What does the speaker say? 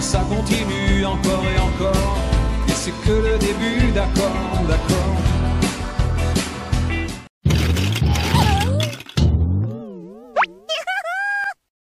ça continue encore et encore. Et c'est que le début, d'accord.